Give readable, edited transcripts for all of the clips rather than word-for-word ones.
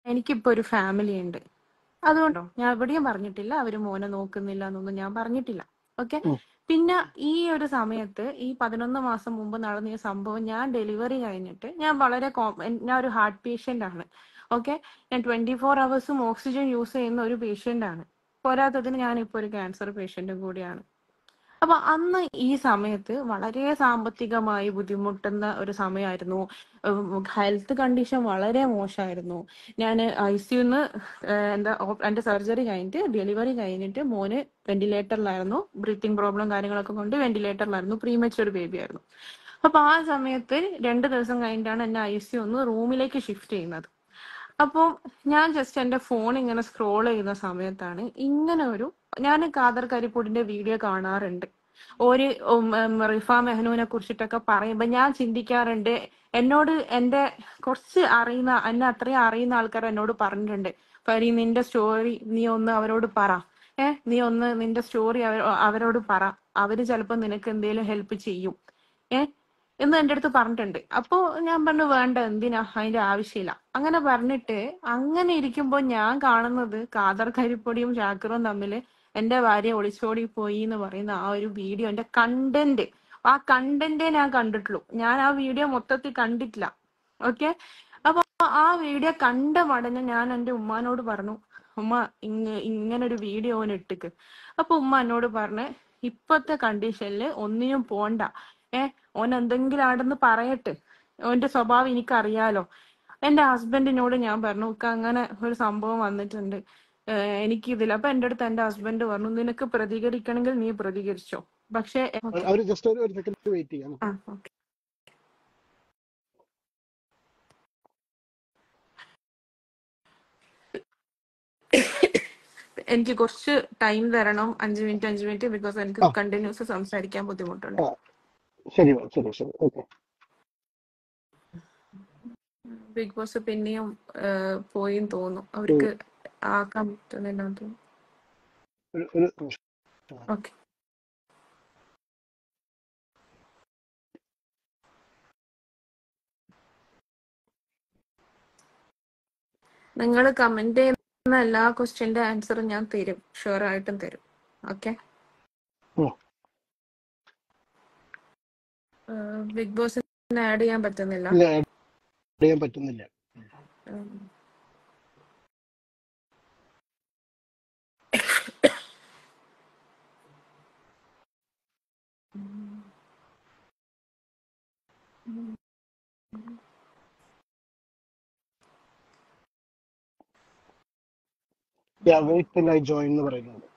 എനിക്കിപ്പോ ഒരു ഫാമിലി ഉണ്ട്. അതുകൊണ്ടോ ഞാൻ എവിടെയും പറഞ്ഞിട്ടില്ല അവര് മോനെ നോക്കുന്നില്ല എന്നൊന്നും ഞാൻ പറഞ്ഞിട്ടില്ല. ഓക്കെ. പിന്നെ ഈ ഒരു സമയത്ത് ഈ 11 മാസം മുമ്പ് നടന്ന ഈ സംഭവം, ഞാൻ ഡെലിവറി കഴിഞ്ഞിട്ട് ഞാൻ വളരെ ഞാൻ ഒരു ഹാർട്ട് പേഷ്യന്റ് ആണ്. ഓക്കെ. ഞാൻ 24 hours ഓക്സിജൻ യൂസ് ചെയ്യുന്ന ഒരു പേഷ്യന്റ് ആണ്. പോരാത്തതിന് ഞാനിപ്പോ ഒരു ക്യാൻസർ പേഷ്യന്റും കൂടിയാണ്. അപ്പൊ അന്ന് ഈ സമയത്ത് വളരെ സാമ്പത്തികമായി ബുദ്ധിമുട്ടുന്ന ഒരു സമയമായിരുന്നു. ഹെൽത്ത് കണ്ടീഷൻ വളരെ മോശമായിരുന്നു. ഞാൻ ICUന്ന് എന്റെ സർജറി കഴിഞ്ഞിട്ട് ഡെലിവറി കഴിഞ്ഞിട്ട് മോന് വെന്റിലേറ്ററിലായിരുന്നു. ബ്രീത്തിങ് പ്രോബ്ലം കാര്യങ്ങളൊക്കെ കൊണ്ട് വെന്റിലേറ്ററിലായിരുന്നു. പ്രീമച്വർ ബേബി ആയിരുന്നു. അപ്പൊ ആ സമയത്ത് 2 ദിവസം കഴിഞ്ഞിട്ടാണ് എന്നെ ICU റൂമിലേക്ക് ഷിഫ്റ്റ് ചെയ്യുന്നത്. അപ്പോൾ ഞാൻ ജസ്റ്റ് എന്റെ ഫോൺ ഇങ്ങനെ സ്ക്രോൾ ചെയ്യുന്ന സമയത്താണ് ഇങ്ങനെ ഞാൻ ഖാദർ കരിപ്പൂടിന്റെ വീഡിയോ കാണാറുണ്ട്. ഒരു റിഫ മെഹ്നുവിനെ കുറിച്ചിട്ടൊക്കെ പറയുമ്പോ ഞാൻ ചിന്തിക്കാറുണ്ട്, എന്നോട് എന്റെ കുറച്ച് എന്നെ അത്രയും അറിയുന്ന ആൾക്കാർ എന്നോട് പറഞ്ഞിട്ടുണ്ട്, പരി നിന്റെ സ്റ്റോറി നീ ഒന്ന് അവരോട് പറ, നീ ഒന്ന് നിന്റെ സ്റ്റോറി അവരോട് പറ, അവര് ചിലപ്പോ നിനക്ക് എന്തെങ്കിലും ഹെൽപ്പ് ചെയ്യും എന്ന് എന്റെ അടുത്ത് പറഞ്ഞിട്ടുണ്ട്. അപ്പൊ ഞാൻ പറഞ്ഞു വേണ്ട, എന്തിനാ, അതിന്റെ ആവശ്യമില്ല അങ്ങനെ പറഞ്ഞിട്ട്. അങ്ങനെ ഇരിക്കുമ്പോ ഞാൻ കാണുന്നത് ഖാദർ കരിപ്പൊടിയും ഷാക്കിറും തമ്മില് എന്റെ ഭാര്യ ഒളിച്ചോടി പോയി എന്ന് പറയുന്ന ആ ഒരു വീഡിയോ, എന്റെ കണ്ടന്റ്, ആ കണ്ടന്റേ ഞാൻ കണ്ടിട്ടുള്ളൂ. ഞാൻ ആ വീഡിയോ മൊത്തത്തിൽ കണ്ടിട്ടില്ല. ഓക്കെ. അപ്പൊ ആ വീഡിയോ കണ്ട മടങ്ങ് ഞാൻ എന്റെ ഉമ്മാനോട് പറഞ്ഞു, ഉമ്മ ഇങ്ങനെ ഒരു വീഡിയോ ഓൻ ഇട്ടിക്ക്. അപ്പൊ ഉമ്മ എന്നോട് പറഞ്ഞ്, ഇപ്പത്തെ കണ്ടീഷനില് ഒന്നിനും പോണ്ട, ഓൻ എന്തെങ്കിലും ആടെന്ന് പറയട്ടെ, ഓന്റെ സ്വഭാവം എനിക്കറിയാലോ. എന്റെ ഹസ്ബൻഡിനോട് ഞാൻ പറഞ്ഞു, അങ്ങനെ ഒരു സംഭവം വന്നിട്ടുണ്ട് എനിക്കിതിൽ. അപ്പൊ എന്റെ അടുത്ത് എന്റെ ഹസ്ബൻഡ് പറഞ്ഞു, നിനക്ക് പ്രതികരിക്കണമെങ്കിൽ നീ പ്രതികരിച്ചോ, പക്ഷെ എനിക്ക് കുറച്ച് ടൈം തരണം, 5 മിനിറ്റ്, ബിക്കോസ് എനിക്ക് കണ്ടിന്യൂസ് സംസാരിക്കാൻ ബുദ്ധിമുട്ടുണ്ട്. ബിഗ് ബോസ് പിന്നെയും പോയിന്ന് തോന്നുന്നു, അവർക്ക് ആക്കാൻ പറ്റുന്നില്ലെന്ന് തോന്നുന്നു. ഓക്കെ. നിങ്ങൾ കമന്റ് ചെയ്യുന്ന എല്ലാ ക്വസ്റ്റ്യന്റെ ആൻസറും ഞാൻ തരും, ഷുവർ ആയിട്ടും തരും. ഓക്കെ. ബിഗ് ബോസിന് ആഡ് ചെയ്യാൻ പറ്റുന്നില്ല. wait till I join എന്ന് പറയുന്നത്.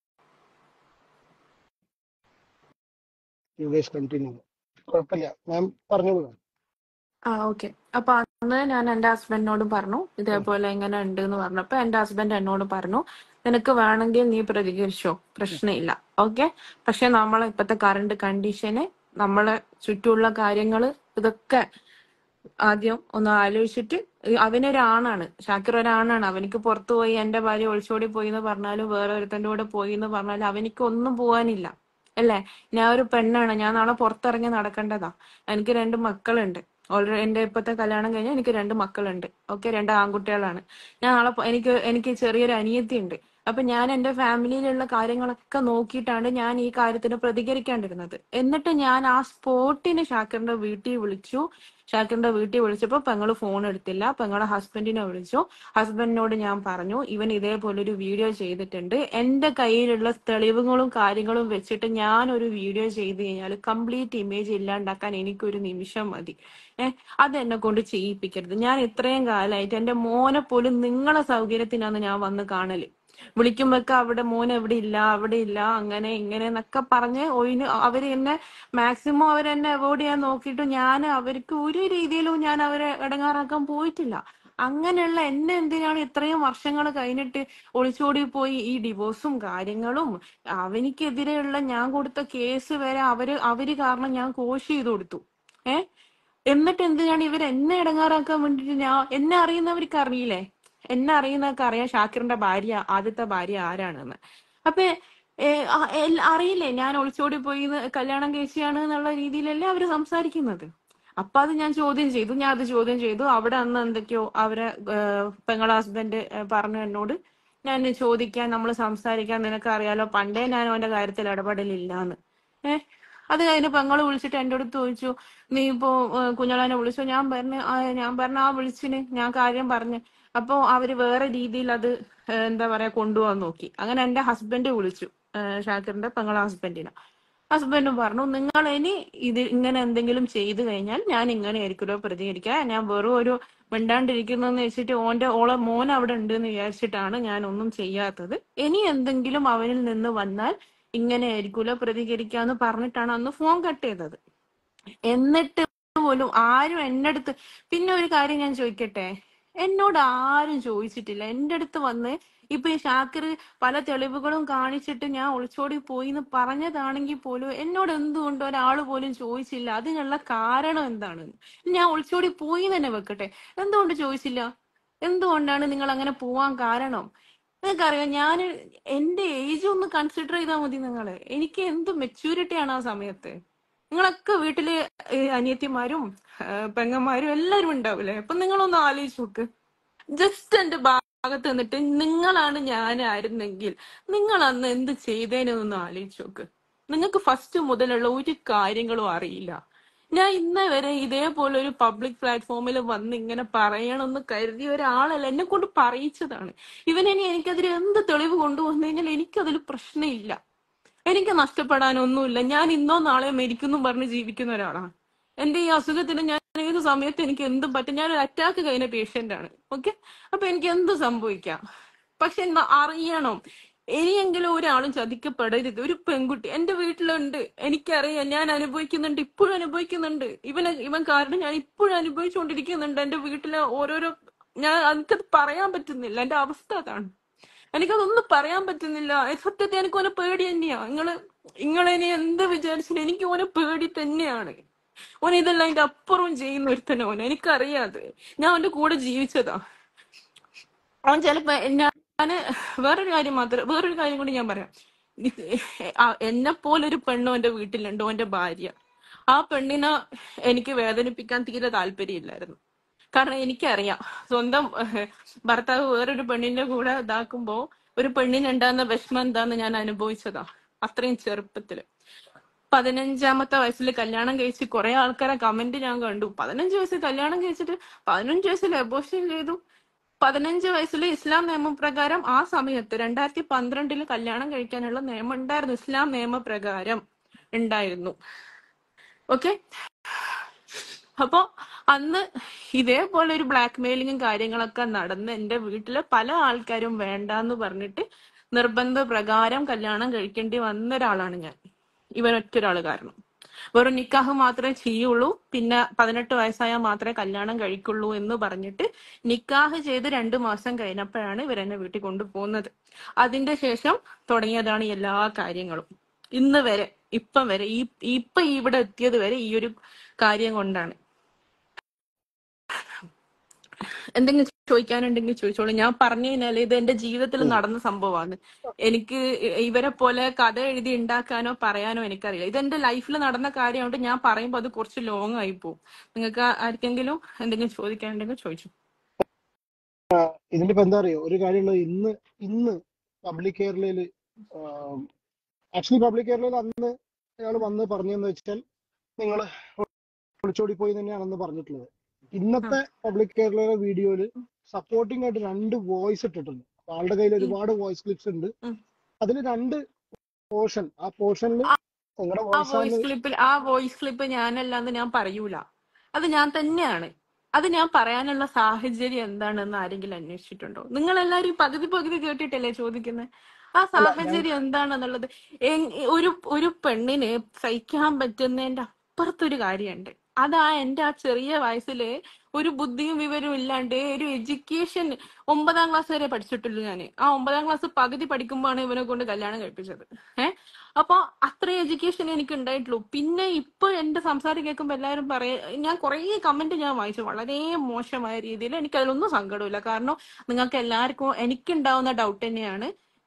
You guys continue. കുഴപ്പമില്ല, ഞാൻ പറഞ്ഞോളൂ. ഓക്കെ. അപ്പൊ അന്ന് ഞാൻ എന്റെ ഹസ്ബൻഡിനോട് പറഞ്ഞു ഇതേപോലെ ഇങ്ങനെ ഉണ്ട് എന്ന് പറഞ്ഞപ്പോ എന്റെ ഹസ്ബൻഡ് എന്നോട് പറഞ്ഞു, നിനക്ക് വേണമെങ്കിൽ നീ പ്രതികരിച്ചോ, പ്രശ്നമില്ല. ഓക്കെ. പക്ഷെ നമ്മളെ ഇപ്പത്തെ കറണ്ട് കണ്ടീഷന്, നമ്മളെ ചുറ്റുമുള്ള കാര്യങ്ങള് ഇതൊക്കെ ആദ്യം ഒന്ന് ആലോചിച്ചിട്ട്. അവനൊരാണാണ്, ഷാക്കിർ ഒരാണാണ്. അവനിക്ക് പുറത്തു പോയി എന്റെ ഭാര്യ ഒളിച്ചോടി പോയി എന്ന് പറഞ്ഞാലും വേറെ ഒരുത്തന്റെ കൂടെ പോയി എന്ന് പറഞ്ഞാലും അവനിക്ക് ഒന്നും പോവാനില്ല, അല്ലേ? ഞാൻ ഒരു പെണ്ണാണ്, ഞാൻ നാളെ പുറത്തിറങ്ങി നടക്കേണ്ടതാ. എനിക്ക് 2 മക്കളുണ്ട്. ഓൾറെഡി എന്റെ ഇപ്പത്തെ കല്യാണം കഴിഞ്ഞാൽ എനിക്ക് 2 മക്കളുണ്ട്. ഓക്കെ. 2 ആൺകുട്ടികളാണ്. ഞാൻ നാളെ എനിക്ക് ചെറിയൊരു അനിയത്തി ഉണ്ട്. അപ്പൊ ഞാൻ എന്റെ ഫാമിലിയിലുള്ള കാര്യങ്ങളൊക്കെ നോക്കിയിട്ടാണ് ഞാൻ ഈ കാര്യത്തിന് പ്രതികരിക്കേണ്ടിരുന്നത്. എന്നിട്ട് ഞാൻ ആ സ്പോട്ടിന് ഷാക്കിറിന്റെ വീട്ടിൽ വിളിച്ചു. ഷാക്കിറിന്റെ വീട്ടിൽ വിളിച്ചപ്പോ പെങ്ങള് ഫോൺ എടുത്തില്ല. പെങ്ങളെ ഹസ്ബൻഡിനെ വിളിച്ചു. ഹസ്ബൻഡിനോട് ഞാൻ പറഞ്ഞു, ഇവൻ ഇതേപോലെ ഒരു വീഡിയോ ചെയ്തിട്ടുണ്ട്, എന്റെ കയ്യിലുള്ള തെളിവുകളും കാര്യങ്ങളും വെച്ചിട്ട് ഞാൻ ഒരു വീഡിയോ ചെയ്ത് കഴിഞ്ഞാൽ കംപ്ലീറ്റ് ഇമേജ് ഇല്ലാണ്ടാക്കാൻ എനിക്കൊരു നിമിഷം മതി. അതെന്നെ കൊണ്ട് ചെയ്യിപ്പിക്കരുത്. ഞാൻ ഇത്രയും കാലമായിട്ട് എന്റെ മോനെ പോലും നിങ്ങളെ സൗകര്യത്തിനാണ് ഞാൻ വന്ന് കാണല്. വിളിക്കുമ്പോഴൊക്കെ അവിടെ മോൻ എവിടെ ഇല്ല അങ്ങനെ ഇങ്ങനെ എന്നൊക്കെ പറഞ്ഞ് അവര് എന്നെ മാക്സിമം അവരെന്നെ അവോയ്ഡ് ചെയ്യാൻ നോക്കിയിട്ട് ഞാൻ അവർക്ക് ഒരു രീതിയിലും ഞാൻ അവരെ ഇടങ്ങാറാക്കാൻ പോയിട്ടില്ല. അങ്ങനെയുള്ള എന്നെ എന്തിനാണ് ഇത്രയും വർഷങ്ങൾ കഴിഞ്ഞിട്ട് ഒളിച്ചോടി പോയി ഈ ഡിവോഴ്സും കാര്യങ്ങളും അവനിക്കെതിരെയുള്ള ഞാൻ കൊടുത്ത കേസ് വരെ അവര് കാരണം ഞാൻ കോഷ് ചെയ്ത് കൊടുത്തു. എന്നിട്ട് എന്തിനാണ് ഇവർ എന്നെ ഇടങ്ങാറാക്കാൻ വേണ്ടിട്ട്? എന്നെ അറിയുന്നവർക്ക് അറിയില്ലേ, എന്നെ അറിയുന്നവർക്ക് അറിയാം ഷാക്കിറിന്റെ ആദ്യത്തെ ഭാര്യ ആരാണെന്ന്. അപ്പൊ അറിയില്ലേ ഞാൻ ഒളിച്ചോടി പോയി കല്യാണം കഴിച്ചാണ് എന്നുള്ള രീതിയിലല്ലേ അവര് സംസാരിക്കുന്നത്. അപ്പൊ അത് ഞാൻ ചോദ്യം ചെയ്തു. ഞാൻ അത് ചോദ്യം ചെയ്തു. അവിടെ അന്ന് എന്തൊക്കെയോ അവരെ പെങ്ങളെ ഹസ്ബൻഡ് പറഞ്ഞു എന്നോട്, ഞാൻ ചോദിക്കാൻ, നമ്മൾ സംസാരിക്കാൻ, നിനക്ക് അറിയാലോ പണ്ടേ ഞാൻ അവന്റെ കാര്യത്തിൽ ഇടപെടലില്ലാന്ന്. ഏഹ് അത് കഴിഞ്ഞ് പെങ്ങള് വിളിച്ചിട്ട് എന്റെ അടുത്ത് ചോദിച്ചു, നീ ഇപ്പോ കുഞ്ഞളാനെ വിളിച്ചോ? ഞാൻ പറഞ്ഞു ആ വിളിച്ചിന്, ഞാൻ കാര്യം പറഞ്ഞു. അപ്പൊ അവര് വേറെ രീതിയിൽ അത് എന്താ പറയാ കൊണ്ടുപോകാൻ നോക്കി. അങ്ങനെ എന്റെ ഹസ്ബൻഡ് വിളിച്ചു, ഷാക്കിറിന്റെ പെങ്ങളെ ഹസ്ബൻഡും പറഞ്ഞു, നിങ്ങൾ ഇനി ഇത് ഇങ്ങനെ എന്തെങ്കിലും ചെയ്തു കഴിഞ്ഞാൽ ഞാൻ ഇങ്ങനെ ആയിരിക്കുമല്ലോ പ്രതികരിക്കുക. ഞാൻ വെറും ഒരു മിണ്ടാണ്ടിരിക്കുന്നെന്ന് വെച്ചിട്ട് ഓളെ മോൻ അവിടെ ഉണ്ട് എന്ന് വിചാരിച്ചിട്ടാണ് ഞാൻ ഒന്നും ചെയ്യാത്തത്. ഇനി എന്തെങ്കിലും അവനിൽ നിന്ന് വന്നാൽ ഇങ്ങനെ ആയിരിക്കുമല്ലോ പ്രതികരിക്കാന്ന് പറഞ്ഞിട്ടാണ് അന്ന് ഫോൺ കട്ട് ചെയ്തത്. എന്നിട്ട് പോലും ആരും എന്റെ അടുത്ത്, പിന്നെ ഒരു കാര്യം ഞാൻ ചോദിക്കട്ടെ, എന്നോട് ആരും ചോദിച്ചിട്ടില്ല. എന്റെ അടുത്ത് വന്ന് ഇപ്പൊ ഈ ഷാക്കിർ പല തെളിവുകളും കാണിച്ചിട്ട് ഞാൻ ഒളിച്ചോടി പോയി എന്ന് പറഞ്ഞതാണെങ്കിൽ പോലും എന്നോട് എന്തുകൊണ്ട് ഒരാൾ പോലും ചോദിച്ചില്ല അതിനുള്ള കാരണം എന്താണ്? ഞാൻ ഒളിച്ചോടി പോയി തന്നെ വെക്കട്ടെ, എന്തുകൊണ്ട് ചോദിച്ചില്ല? എന്തുകൊണ്ടാണ് നിങ്ങൾ അങ്ങനെ പോവാൻ കാരണം? നിങ്ങൾക്കറിയാം, ഞാൻ എന്റെ ഏജ് ഒന്ന് കൺസിഡർ ചെയ്താൽ മതി. നിങ്ങള്, എനിക്ക് എന്ത് മെച്യൂരിറ്റിയാണ് ആ സമയത്ത്. നിങ്ങളൊക്കെ വീട്ടില് അനിയത്തിമാരും പെങ്ങന്മാരും എല്ലാരും ഉണ്ടാവില്ലേ? അപ്പൊ നിങ്ങളൊന്ന് ആലോചിച്ച് നോക്ക്. ജസ്റ്റ് എന്റെ ഭാഗത്ത് നിന്നിട്ട് നിങ്ങളാണ് ഞാനായിരുന്നെങ്കിൽ നിങ്ങൾ അന്ന് എന്ത് ചെയ്തേനൊന്ന് ആലോചിച്ച് നോക്ക്. നിങ്ങൾക്ക് ഫസ്റ്റ് മുതലുള്ള ഒരു കാര്യങ്ങളും അറിയില്ല. ഞാൻ ഇന്നേ വരെ ഇതേപോലെ ഒരു പബ്ലിക് പ്ലാറ്റ്ഫോമിൽ വന്ന് ഇങ്ങനെ പറയണമെന്ന് കരുതിയ ഒരാളല്ല, എന്നെ കൊണ്ട് പറയിച്ചതാണ്. ഇവനിനി എനിക്കെതിരെ എന്ത് തെളിവ് കൊണ്ടുവന്നു കഴിഞ്ഞാൽ എനിക്കതിൽ പ്രശ്നമില്ല. എനിക്ക് നഷ്ടപ്പെടാനൊന്നുമില്ല. ഞാൻ ഇന്നോ നാളെയോ മരിക്കുന്നു പറഞ്ഞ് ജീവിക്കുന്ന ഒരാളാണ്. എന്റെ ഈ അസുഖത്തിന് ഞാൻ ഏത് സമയത്ത് എനിക്ക് എന്തും പറ്റും. ഞാൻ ഒരു അറ്റാക്ക് കഴിഞ്ഞ പേഷ്യന്റ് ആണ്. ഓക്കെ, അപ്പൊ എനിക്ക് എന്ത് സംഭവിക്കാം. പക്ഷെ അറിയണം, ഇനിയെങ്കിലും ഒരാളും ചതിക്കപ്പെടരുത്. ഒരു പെൺകുട്ടി എന്റെ വീട്ടിലുണ്ട്, എനിക്കറിയാം, ഞാൻ അനുഭവിക്കുന്നുണ്ട്, ഇപ്പോഴും അനുഭവിക്കുന്നുണ്ട്. ഇവൻ കാരണം ഞാൻ ഇപ്പോഴും അനുഭവിച്ചുകൊണ്ടിരിക്കുന്നുണ്ട്. എന്റെ വീട്ടിലെ ഓരോരോ, എനിക്കത് പറയാൻ പറ്റുന്നില്ല. എന്റെ അവസ്ഥ അതാണ്. എനിക്കതൊന്നും പറയാൻ പറ്റുന്നില്ല. സത്യത്തെ എനിക്ക് ഓനെ പേടി തന്നെയാ. നിങ്ങളെന്നെ എന്ത് വിചാരിച്ചാലും എനിക്ക് ഓനെ പേടി തന്നെയാണ്. ഓൻ ഇതെല്ലാം അതിന്റെ അപ്പുറവും ചെയ്യുന്ന ഒരുത്തനെ ഓനെ, എനിക്കറിയാതെ. ഞാൻ അവന്റെ കൂടെ ജീവിച്ചതാ. അവൻ ചിലപ്പോ ഞാന് വേറൊരു കാര്യം കൂടി ഞാൻ പറയാം. എന്നെ പോലൊരു പെണ്ണും എന്റെ വീട്ടിലുണ്ട്, ഓന്റെ ഭാര്യ. ആ പെണ്ണിനെ എനിക്ക് വേദനിപ്പിക്കാൻ തീരെ താല്പര്യമില്ലായിരുന്നു. കാരണം എനിക്കറിയാം, സ്വന്തം ഭർത്താവ് വേറൊരു പെണ്ണിന്റെ കൂടെ ഇതാക്കുമ്പോ ഒരു പെണ്ണിനുണ്ടാകുന്ന വിഷമം എന്താന്ന് ഞാൻ അനുഭവിച്ചതാ അത്രയും ചെറുപ്പത്തില്. 15-ാമത്തെ വയസ്സിൽ കല്യാണം കഴിച്ച് കുറെ ആൾക്കാരെ കമന്റ് ഞാൻ കണ്ടു. 15 വയസ്സിൽ കല്യാണം കഴിച്ചിട്ട് 15 വയസ്സിൽ അബോർഷൻ ചെയ്തു. 15 വയസ്സിൽ ഇസ്ലാം നിയമപ്രകാരം ആ സമയത്ത് 2012 കല്യാണം കഴിക്കാനുള്ള നിയമം ഉണ്ടായിരുന്നു. ഇസ്ലാം നിയമപ്രകാരം ഉണ്ടായിരുന്നു. ഓക്കെ, അപ്പൊ അന്ന് ഇതേപോലെ ഒരു ബ്ലാക്ക് മെയിലിങ്ങും കാര്യങ്ങളൊക്കെ നടന്ന് എന്റെ വീട്ടിലെ പല ആൾക്കാരും വേണ്ടാന്ന് പറഞ്ഞിട്ട് നിർബന്ധ പ്രകാരം കല്യാണം കഴിക്കേണ്ടി വന്ന ഒരാളാണ് ഞാൻ. ഇവനൊറ്റൊരാള് കാരണം. വെറും നിക്കാഹ് മാത്രമേ ചെയ്യുള്ളൂ, പിന്നെ 18 വയസ്സായാൽ മാത്രമേ കല്യാണം കഴിക്കുള്ളൂ എന്ന് പറഞ്ഞിട്ട് നിക്കാഹ് ചെയ്ത് 2 മാസം കഴിഞ്ഞപ്പോഴാണ് ഇവരെന്നെ വീട്ടിൽ കൊണ്ടുപോകുന്നത്. അതിന്റെ ശേഷം തുടങ്ങിയതാണ് എല്ലാ കാര്യങ്ങളും. ഇന്ന് വരെ, ഇപ്പം വരെ, ഇപ്പൊ ഇവിടെ എത്തിയത് വരെ ഈ ഒരു കാര്യം കൊണ്ടാണ്. എന്തെങ്കിലും ചോദിക്കാനുണ്ടെങ്കിൽ ചോദിച്ചോളൂ. ഞാൻ പറഞ്ഞു കഴിഞ്ഞാല് ഇത് എന്റെ ജീവിതത്തിൽ നടന്ന സംഭവമാണ്. എനിക്ക് ഇവരെ പോലെ കഥ എഴുതി ഉണ്ടാക്കാനോ പറയാനോ എനിക്കറിയില്ല. ഇത് എന്റെ ലൈഫിൽ നടന്ന കാര്യമായിട്ട് ഞാൻ പറയുമ്പോൾ അത് കുറച്ച് ലോങ് ആയി പോകും. നിങ്ങൾക്ക് ആർക്കെങ്കിലും എന്തെങ്കിലും ചോദിക്കാനുണ്ടെങ്കിൽ ചോദിച്ചു. ഇതിന്റെ ഇപ്പൊ എന്താ അറിയോ, ഒരു കാര്യമുള്ളത്, ഇന്ന് പബ്ലിക് കേരളയില് ആക്ച്വലി പബ്ലിക് കേരളയിൽ അന്ന് അയാൾ വന്ന് പറഞ്ഞതെന്ന് വെച്ചാൽ നിങ്ങൾ ഒളിച്ചോടി പോയി തന്നെയാണെന്ന് പറഞ്ഞിട്ടുള്ളത്. ഇന്നത്തെ പബ്ലിക് കേരളയിലെ വീഡിയോയില് സപ്പോർട്ടിംഗ് ആയിട്ട് 2 വോയിസ് ഇട്ടിട്ടുണ്ട്. ആളുടെ കയ്യിൽ ഒരുപാട് വോയിസ് ക്ലിപ്സ് ഉണ്ട്. അതിൽ 2 പോർഷൻ, ആ പോർഷനിൽ നിങ്ങളുടെ ആ വോയിസ് ക്ലിപ്പ് ഞാനല്ലാന്ന് ഞാൻ പറയൂല. അത് ഞാൻ തന്നെയാണ്. അത് ഞാൻ പറയാനുള്ള സാഹചര്യം എന്താണെന്ന് ആരെങ്കിലും അന്വേഷിച്ചിട്ടുണ്ടോ? നിങ്ങൾ എല്ലാരും പകുതി കേട്ടിട്ടല്ലേ ചോദിക്കുന്നത്? ആ സാഹചര്യം എന്താണെന്നുള്ളത് ഒരു പെണ്ണിന് സഹിക്കാൻ പറ്റുന്നതിന്റെ അപ്പുറത്തൊരു കാര്യമുണ്ട്. അതാ എന്റെ ആ ചെറിയ വയസ്സില് ഒരു ബുദ്ധിയും വിവരവും ഇല്ലാണ്ട് ഒരു എഡ്യൂക്കേഷൻ 9ാം ക്ലാസ് വരെ പഠിച്ചിട്ടുള്ളൂ ഞാന്. ആ 9ാം ക്ലാസ് പകുതി പഠിക്കുമ്പോഴാണ് ഇവനെ കൊണ്ട് കല്യാണം കഴിപ്പിച്ചത്. അപ്പൊ അത്രയും എഡ്യൂക്കേഷൻ എനിക്ക് ഉണ്ടായിട്ടുള്ളൂ. പിന്നെ ഇപ്പൊ എന്റെ സംസാരം കേൾക്കുമ്പോ എല്ലാവരും ഞാൻ കുറെ കമന്റ് ഞാൻ വായിച്ചു, വളരെ മോശമായ രീതിയിൽ. എനിക്ക് അതിലൊന്നും സങ്കടമില്ല. കാരണം നിങ്ങൾക്ക് എല്ലാവർക്കും എനിക്കുണ്ടാവുന്ന ഡൗട്ട് തന്നെയാണ്.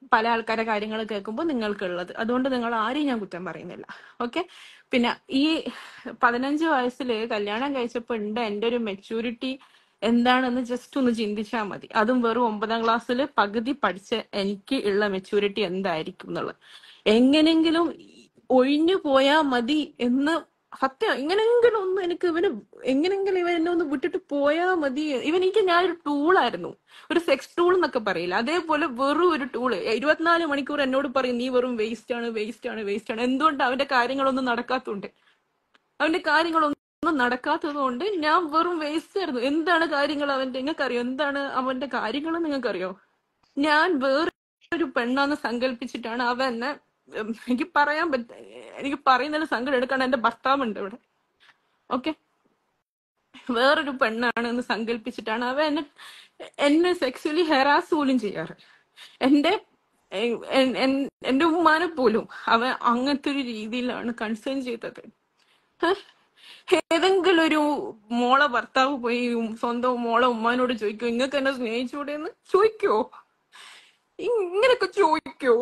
പല ആൾക്കാരുടെ കാര്യങ്ങൾ കേൾക്കുമ്പോൾ നിങ്ങൾക്കുള്ളത്. അതുകൊണ്ട് നിങ്ങൾ ആരെയും ഞാൻ കുറ്റം പറയുന്നില്ല. ഓക്കെ. പിന്നെ ഈ 15 വയസ്സിൽ കല്യാണം കഴിച്ചപ്പോ ഉണ്ട് എന്റെ ഒരു മെച്യൂരിറ്റി എന്താണെന്ന് ജസ്റ്റ് ഒന്ന് ചിന്തിച്ചാൽ മതി. അതും വെറും 9ാം ക്ലാസ്സിൽ പകുതി പഠിച്ച എനിക്ക് ഉള്ള മെച്യൂരിറ്റി എന്തായിരിക്കും എന്നുള്ളത്. എങ്ങനെങ്കിലും ഒഴിഞ്ഞു പോയാ മതി എന്ന് സത്യം. എങ്ങനെങ്കിലും ഒന്ന് എനിക്ക് എങ്ങനെങ്കിലും ഇവൻ എന്നെ ഒന്ന് വിട്ടിട്ട് പോയാ മതി. എനിക്ക് ഞാനൊരു ടൂളായിരുന്നു, ഒരു സെക്സ് ടൂൾ എന്നൊക്കെ പറയില്ല, അതേപോലെ വെറും ഒരു ടൂള്. 24 മണിക്കൂർ എന്നോട് പറയും നീ വെറും വേസ്റ്റ് ആണ്, വേസ്റ്റ് ആണ്, വേസ്റ്റ് ആണ്. എന്തുകൊണ്ട്? അവന്റെ കാര്യങ്ങളൊന്നും നടക്കാത്തതുകൊണ്ട്. അവന്റെ കാര്യങ്ങളൊന്നും നടക്കാത്തത് കൊണ്ട് ഞാൻ വെറും വേസ്റ്റ് ആയിരുന്നു. എന്താണ് കാര്യങ്ങൾ അവന്റെ? നിങ്ങൾക്കറിയോ എന്താണ് അവന്റെ കാര്യങ്ങൾ? നിങ്ങൾക്കറിയോ? ഞാൻ വേറൊരു പെണ്ണാന്ന് സങ്കല്പിച്ചിട്ടാണ് അവൻ എന്നെ എനിക്ക് പറയാൻ എനിക്ക് പറയുന്നതിൽ സങ്കടം എടുക്കാൻ എന്റെ ഭർത്താവുണ്ട് ഇവിടെ. ഓക്കെ. വേറൊരു പെണ്ണാണ് എന്ന് സങ്കല്പിച്ചിട്ടാണ് അവൻ എന്നെ സെക്സ്വലി ഹെറാസ് പോലും ചെയ്യാറ്. എന്റെ എന്റെ ഉമ്മാനെ പോലും അവൻ അങ്ങനത്തെ ഒരു രീതിയിലാണ് കൺസേൺ ചെയ്തത്. ഏതെങ്കിലും ഒരു മോളെ ഭർത്താവ് പോയി സ്വന്തം മോളെ ഉമ്മാനോട് ചോദിക്കോ ഇങ്ങക്ക് എന്നെ സ്നേഹിച്ചൂടെ എന്ന് ചോദിക്കോ? ഇങ്ങനൊക്കെ ചോദിക്കോ?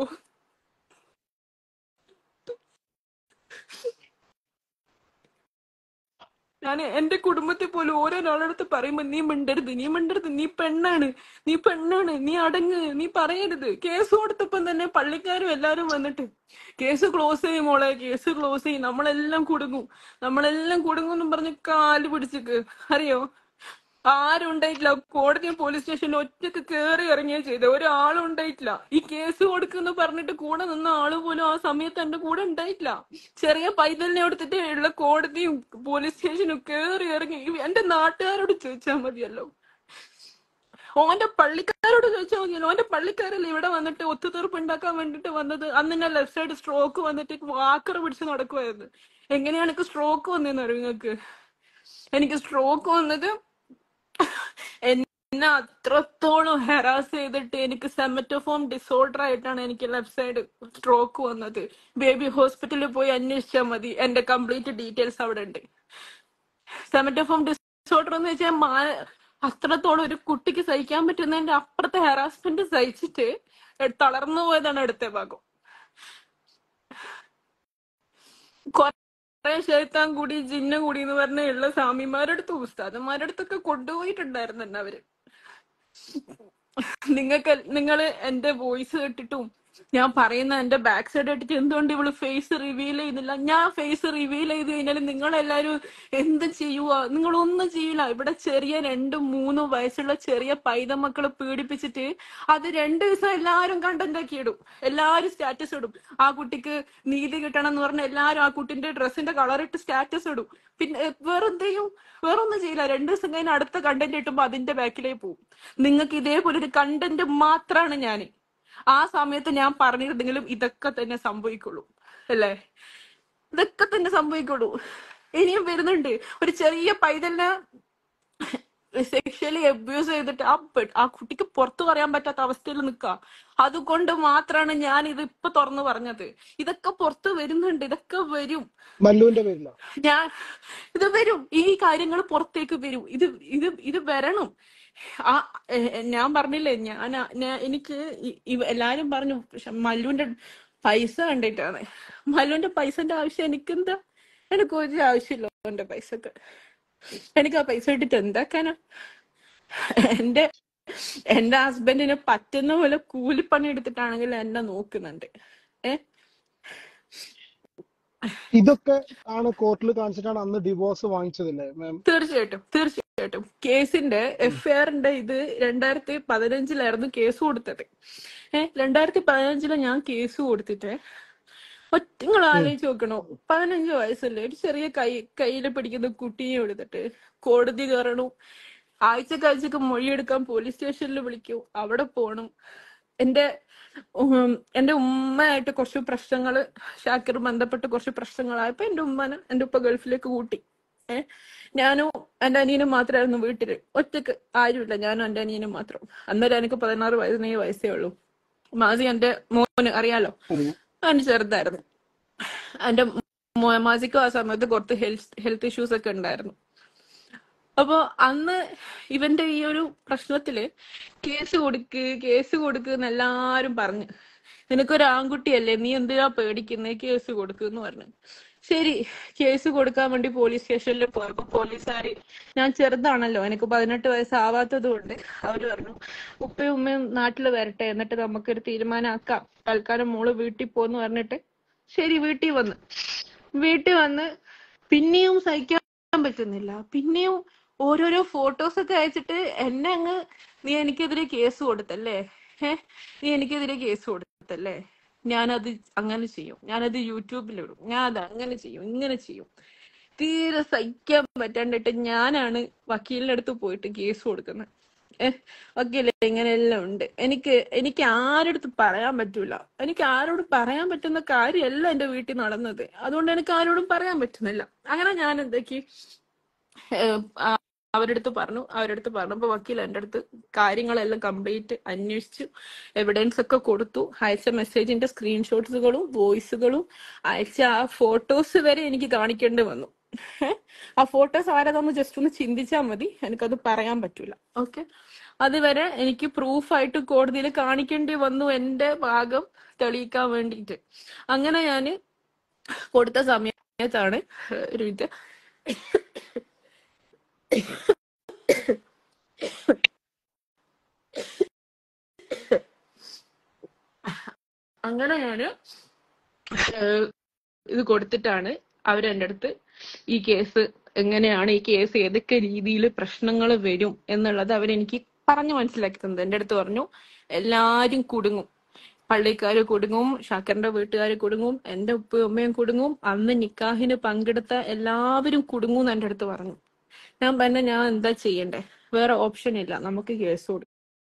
ഞാൻ എന്റെ കുടുംബത്തെ പോലും ഓരോരാളടുത്ത് പറയുമ്പോ നീ മിണ്ടരുത്, നീ മിണ്ടരുത്, നീ പെണ്ണാണ്, നീ പെണ്ണാണ്, നീ അടങ്ങ്, നീ പറയരുത്. കേസ് കൊടുത്തപ്പം തന്നെ പള്ളിക്കാരും എല്ലാരും വന്നിട്ട് കേസ് ക്ലോസ് ചെയ്യും മോളെ, കേസ് ക്ലോസ് ചെയ്യും, നമ്മളെല്ലാം കുടുങ്ങും എന്നും പറഞ്ഞ് കാല് പിടിച്ചിക്ക്. അറിയോ? ആരും ഉണ്ടായിട്ടില്ല. കോടതിയും പോലീസ് സ്റ്റേഷനിൽ ഒറ്റക്ക് കേറി ഇറങ്ങിയാ ചെയ്തത്. ഒരാളും ഉണ്ടായിട്ടില്ല. ഈ കേസ് കൊടുക്കുന്ന പറഞ്ഞിട്ട് കൂടെ നിന്ന ആള് പോലും ആ സമയത്ത് എന്റെ കൂടെ ഉണ്ടായിട്ടില്ല. ചെറിയ പൈതലിനെ എടുത്തിട്ട് ഉള്ള കോടതിയും പോലീസ് സ്റ്റേഷനും കേറി ഇറങ്ങി. എന്റെ നാട്ടുകാരോട് ചോദിച്ചാൽ മതിയല്ലോ, ഓന്റെ പള്ളിക്കാരോട് ചോദിച്ചാൽ മതിയല്ലോ. ഓന്റെ പള്ളിക്കാരല്ലേ ഇവിടെ വന്നിട്ട് ഒത്തുതീർപ്പ് ഉണ്ടാക്കാൻ വേണ്ടിട്ട് വന്നത്. അന്ന് ഞാൻ ലെഫ്റ്റ് സൈഡ് സ്ട്രോക്ക് വന്നിട്ട് വാക്കർ പിടിച്ച് നടക്കുമായിരുന്നു. എങ്ങനെയാണ് എനിക്ക് സ്ട്രോക്ക് വന്നതെന്ന് അറിയോ നിങ്ങൾക്ക്? എനിക്ക് സ്ട്രോക്ക് വന്നത് എന്നെ അത്രത്തോളം ഹെറാസ് ചെയ്തിട്ട് എനിക്ക് സെമറ്റോഫോം ഡിസോർഡർ ആയിട്ടാണ് എനിക്ക് ലെഫ്റ്റ് സൈഡ് സ്ട്രോക്ക് വന്നത്. ബേബി ഹോസ്പിറ്റലിൽ പോയി അന്വേഷിച്ചാൽ മതി, എന്റെ കംപ്ലീറ്റ് ഡീറ്റെയിൽസ് അവിടെ ഉണ്ട്. സെമറ്റോഫോം ഡിസോർഡർ എന്ന് വെച്ചാൽ അത്രത്തോളം ഒരു കുട്ടിക്ക് സഹിക്കാൻ പറ്റുന്നതിന്റെ അപ്പുറത്തെ ഹെറാസ്മെന്റ് സഹിച്ചിട്ട് തളർന്നു പോയതാണ് അടുത്ത ഭാഗം. കുറെ ശൈത്താൻ കൂടി ജിന്ന കൂടി എന്ന് പറഞ്ഞ ഉള്ള സ്വാമിമാരടുത്ത് ഉസ്താദന്മാരടുത്തൊക്കെ കൊണ്ടുപോയിട്ടുണ്ടായിരുന്നു എന്നെ അവര്. നിങ്ങള് എന്റെ വോയിസ് കേട്ടിട്ടും ഞാൻ പറയുന്ന എന്റെ ബാക്ക് സൈഡ് ഇട്ടിട്ട് എന്തുകൊണ്ട് ഇവള് ഫേസ് റിവീൽ ചെയ്യുന്നില്ല? ഞാൻ ഫേസ് റിവീൽ ചെയ്ത് കഴിഞ്ഞാൽ നിങ്ങളെല്ലാരും എന്ത് ചെയ്യുക? നിങ്ങളൊന്നും ചെയ്യില്ല. ഇവിടെ ചെറിയ 2-3 വയസ്സുള്ള ചെറിയ പൈതമക്കളെ പീഡിപ്പിച്ചിട്ട് അത് 2 ദിവസം എല്ലാരും കണ്ടന്റ് ആക്കി ഇടും, എല്ലാരും സ്റ്റാറ്റസ് ഇടും. ആ കുട്ടിക്ക് നീതി കിട്ടണം എന്ന് പറഞ്ഞ എല്ലാരും ആ കുട്ടിന്റെ ഡ്രസ്സിന്റെ കളർ ഇട്ട് സ്റ്റാറ്റസ് ഇടും. പിന്നെ വേറൊന്നും ചെയ്യില്ല. 2 ദിവസം കഴിഞ്ഞ് അടുത്ത കണ്ടന്റ് ഇട്ടുമ്പോ അതിന്റെ ബാക്കിലേക്ക് പോകും. നിങ്ങൾക്ക് ഇതേപോലെ ഒരു കണ്ടന്റ് മാത്രാണ് ഞാൻ. ആ സമയത്ത് ഞാൻ പറഞ്ഞിരുന്നെങ്കിലും ഇതൊക്കെ തന്നെ സംഭവിക്കുള്ളൂ, അല്ലേ? ഇതൊക്കെ തന്നെ സംഭവിക്കുള്ളൂ. ഇനിയും വരുന്നുണ്ട്. ഒരു ചെറിയ പൈതലിനെ സെക്ഷലി അബ്യൂസ് ചെയ്തിട്ട് ആ കുട്ടിക്ക് പുറത്തു പറയാൻ പറ്റാത്ത അവസ്ഥയിൽ നിൽക്കുക. അതുകൊണ്ട് മാത്രമാണ് ഞാൻ ഇത് ഇപ്പൊ തുറന്നു പറഞ്ഞത്. ഇതൊക്കെ പുറത്ത് വരുന്നുണ്ട്, ഇതൊക്കെ വരും. മല്ലുവിന്റെ പേരിലോ? ഇത് വരും. ഈ കാര്യങ്ങൾ പുറത്തേക്ക് വരും. ഇത് വരണം. ആ ഞാൻ പറഞ്ഞില്ലേ, എനിക്ക് എല്ലാരും പറഞ്ഞു മല്ലുവിന്റെ പൈസ കണ്ടിട്ടാണ്. മല്ലുവിന്റെ പൈസന്റെ ആവശ്യം എനിക്കെന്താ? എനിക്ക് ഒരു ആവശ്യമില്ല എന്റെ പൈസക്ക്. എനിക്ക് ആ പൈസ ഇട്ടിട്ട് എന്താക്കാനാ? എന്റെ ഹസ്ബൻഡിന് പറ്റുന്ന പോലെ കൂലിപ്പണി എടുത്തിട്ടാണെങ്കിൽ എന്നെ നോക്കുന്നുണ്ട്. ഇതൊക്കെ ആണ് കോർട്ടിൽ കാണിച്ചിട്ടാണ് അന്ന് ഡിവോഴ്സ് വാങ്ങിച്ചതല്ലേ മാം? തീർച്ചയായിട്ടും കേസിന്റെ എഫ്ഐആറിന്റെ ഇത് 2015 കേസ് കൊടുത്തത്. 2015 ഞാൻ കേസ് കൊടുത്തിട്ട് നിങ്ങൾ ആലോചിച്ച് നോക്കണോ? 15 വയസ്സല്ലേ, ഒരു ചെറിയ കയ്യില് പിടിക്കുന്ന കുട്ടിയെ എടുത്തിട്ട് കോടതി കയറണു. ആഴ്ചക്ക് മൊഴിയെടുക്കാൻ പോലീസ് സ്റ്റേഷനിൽ വിളിക്കൂ, അവിടെ പോണം. എന്റെ ഉമ്മയായിട്ട് കുറച്ച് പ്രശ്നങ്ങള്, ഷാക്കിർ ബന്ധപ്പെട്ട് കുറച്ച് പ്രശ്നങ്ങളായപ്പോ എന്റെ ഉപ്പ ഗൾഫിലേക്ക് കൂട്ടി. ഞാനും എന്റെ അനിയനും മാത്രമായിരുന്നു വീട്ടില്. ഒറ്റക്ക് ആരുമില്ല, ഞാനും എന്റെ അനിയനും മാത്രം. അന്നേരം എനിക്ക് 16 വയസ്സേ ഉള്ളൂ. മാസി എന്റെ മോന് അറിയാലോ, അവന് ചെറുതായിരുന്നു. എന്റെ മാസിക്കും ആ സമയത്ത് കുറച്ച് ഹെൽത്ത് ഇഷ്യൂസ് ഒക്കെ ഉണ്ടായിരുന്നു. അപ്പൊ അന്ന് ഇവന്റെ ഈ ഒരു പ്രശ്നത്തില് കേസ് കൊടുക്ക് എന്ന് എല്ലാരും പറഞ്ഞു. നിനക്കൊരു ആൺകുട്ടിയല്ലേ, നീ എന്തിനാ പേടിക്കുന്നേ, കേസ് കൊടുക്കുന്ന് പറഞ്ഞു. ശരി, കേസ് കൊടുക്കാൻ വേണ്ടി പോലീസ് സ്റ്റേഷനിൽ പോയപ്പോ പോലീസുകാര്, ഞാൻ ചെറുതാണല്ലോ, എനിക്ക് 18 വയസ്സാവാത്തത് കൊണ്ട് അവര് പറഞ്ഞു ഉപ്പയും ഉമ്മയും നാട്ടില് വരട്ടെ, എന്നിട്ട് നമുക്കൊരു തീരുമാനമാക്കാം, തൽക്കാലം മോള് വീട്ടിൽ പോന്ന് പറഞ്ഞിട്ട് ശരി വീട്ടിൽ വന്ന് പിന്നെയും സഹിക്കാൻ പറ്റുന്നില്ല. പിന്നെയും ഓരോരോ ഫോട്ടോസ് ഒക്കെ അയച്ചിട്ട് എന്നെ അങ്ങ്, നീ എനിക്കെതിരെ കേസ് കൊടുത്തല്ലേ, നീ എനിക്കെതിരെ കേസ് കൊടുത്തല്ലേ, ഞാനത് അങ്ങനെ ചെയ്യും, ഞാനത് യൂട്യൂബിലിടും, ഞാൻ അത് അങ്ങനെ ചെയ്യും, ഇങ്ങനെ ചെയ്യും. തീരെ സഹിക്കാൻ പറ്റാണ്ടിട്ട് ഞാനാണ് വക്കീലിന്റെ അടുത്ത് പോയിട്ട് കേസ് കൊടുക്കുന്നത്. വക്കീലെ, ഇങ്ങനെയെല്ലാം ഉണ്ട്, എനിക്ക് ആരടുത്ത് പറയാൻ പറ്റൂല, എനിക്ക് ആരോട് പറയാൻ പറ്റുന്ന കാര്യമല്ല എന്റെ വീട്ടിൽ നടന്നത്, അതുകൊണ്ട് എനിക്ക് ആരോടും പറയാൻ പറ്റുന്നില്ല. അങ്ങനെ ഞാൻ എന്തൊക്കെ അവരടുത്ത് പറഞ്ഞപ്പോ വക്കീൽ എൻ്റെ അടുത്ത് കാര്യങ്ങളെല്ലാം കംപ്ലീറ്റ് അന്വേഷിച്ചു, എവിഡൻസ് ഒക്കെ കൊടുത്തു, അയച്ച മെസ്സേജിന്റെ സ്ക്രീൻഷോട്ട്സുകളും വോയിസുകളും അയച്ച ആ ഫോട്ടോസ് വരെ എനിക്ക് കാണിക്കേണ്ടി വന്നു. ആ ഫോട്ടോസ് ആരതൊന്ന് ജസ്റ്റ് ഒന്ന് ചിന്തിച്ചാൽ മതി, എനിക്കത് പറയാൻ പറ്റൂല. ഓക്കെ, അതുവരെ എനിക്ക് പ്രൂഫായിട്ട് കോടതിയിൽ കാണിക്കേണ്ടി വന്നു എന്റെ ഭാഗം തെളിയിക്കാൻ വേണ്ടിയിട്ട്. അങ്ങനെ ഞാന് കൊടുത്ത സമയത്താണ് ഒരു മിനിറ്റ്, അങ്ങനെ ഞാന് ഇത് കൊടുത്തിട്ടാണ് അവരെന്റെ അടുത്ത് ഈ കേസ് എങ്ങനെയാണ്, ഈ കേസ് ഏതൊക്കെ രീതിയിൽ പ്രശ്നങ്ങൾ വരും എന്നുള്ളത് അവരെനിക്ക് പറഞ്ഞു മനസ്സിലാക്കി തന്നത്. എൻ്റെ അടുത്ത് പറഞ്ഞു എല്ലാരും കുടുങ്ങും, പള്ളിക്കാര് കുടുങ്ങും, ഷാക്കറിന്റെ വീട്ടുകാര് കുടുങ്ങും, എന്റെ ഉപ്പയും ഉമ്മയും കുടുങ്ങും, അന്ന് നിക്കാഹിന് പങ്കെടുത്ത എല്ലാവരും കുടുങ്ങും എന്ന് എൻ്റെ അടുത്ത് പറഞ്ഞു. ഞാൻ എന്താ ചെയ്യണ്ടേ, വേറെ ഓപ്ഷൻ ഇല്ല, നമുക്ക് കേസ് കൊടുക്കാം.